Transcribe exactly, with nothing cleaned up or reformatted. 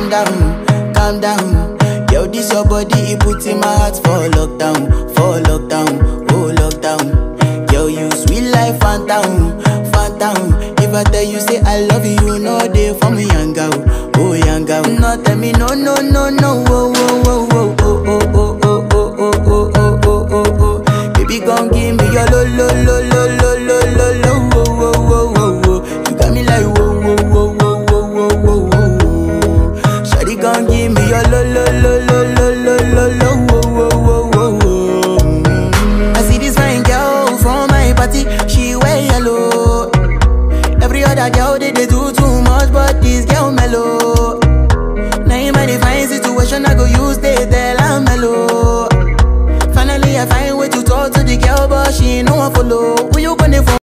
calm down, calm down. Yo, this your body, it puts in my heart for lockdown, for lockdown, oh lockdown. Yo, you sweet life, phantom, phantom. If I tell you say I love you, you know they for me young girl, oh young girl. No tell me no, no, no, no, oh, oh, oh, oh, oh, oh, oh, oh, oh, oh, oh, oh, oh, oh. Baby, gon' give me your lo, lo, lo, lo, lo, lo, lo, lo, oh, oh, oh, oh, oh. You got me like whoa, whoa, whoa, whoa, whoa, whoa, whoa, whoa. Shawty gon' give me your lo, lo, lo, lo, lo, lo, lo, lo, oh, oh, oh, oh, oh. Mm. I see this fine girl from my party, she wear yellow. Every other girl they, they do too much, but this girl mellow. Now in my divine situation, I go use they tell I'm mellow. Finally I find way to talk to the girl, but she ain't no one follow. Who you gonna follow?